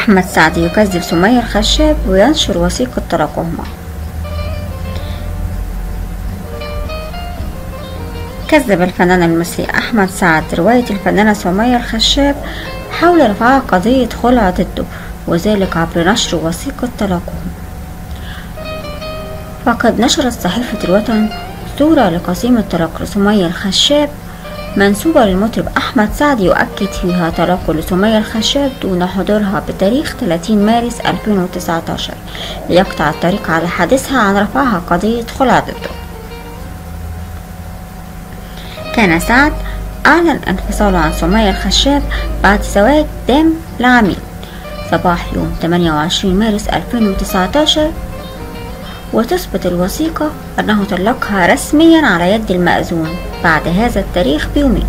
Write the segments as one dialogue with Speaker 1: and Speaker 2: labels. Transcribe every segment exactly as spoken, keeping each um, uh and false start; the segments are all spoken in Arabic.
Speaker 1: أحمد سعد يكذب سمية الخشاب وينشر وثيقة طلاقهما. كذب الفنان المصري أحمد سعد رواية الفنانة سمية الخشاب حول رفعها قضية خلع ضده، وذلك عبر نشر وثيقة طلاقهم. فقد نشرت صحيفة الوطن صورة لقسيمة طلاق لسمية الخشاب منسوبة للمطرب أحمد سعد يؤكد فيها طلاقه لسمية الخشاب دون حضورها بتاريخ ثلاثين مارس ألفين وتسعة عشر ليقطع الطريق على حادثها عن رفعها قضية خلع ضده. كان سعد أعلن انفصاله عن سمية الخشاب بعد زواج دام لعامين صباح يوم ثمانية وعشرين مارس ألفين وتسعة عشر، وتثبت الوثيقة أنه طلقها رسميا على يد المأذون بعد هذا التاريخ بيومين.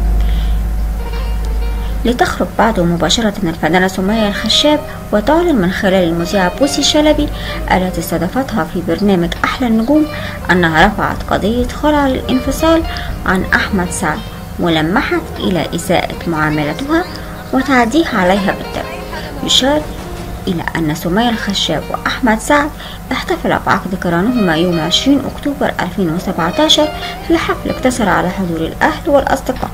Speaker 1: لتخرج بعده مباشرة الفنانة سمية الخشاب وتعلن من خلال المذيعة بوسي شلبي التي استضافتها في برنامج أحلى النجوم أنها رفعت قضية خلع للانفصال عن أحمد سعد، ولمحت إلى إساءة معاملتها وتعديه عليها بالدم. يشار إلى أن سمية الخشاب وأحمد سعد احتفلا بعقد قرانهما يوم عشرين أكتوبر ألفين وسبعة عشر في حفل اقتصر على حضور الأهل والأصدقاء.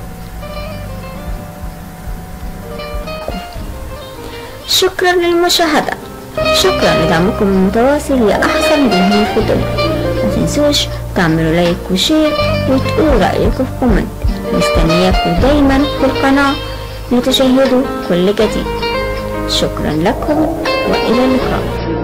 Speaker 1: شكرا للمشاهدة، شكرا لدعمكم المتواصل لأحسن جمهور في الدنيا. متنسوش تعملوا لايك وشير وتقولوا رأيكم في كومنت. مستنياكم دايما في القناة لتشاهدوا كل جديد. شكرا لكم وإلى اللقاء.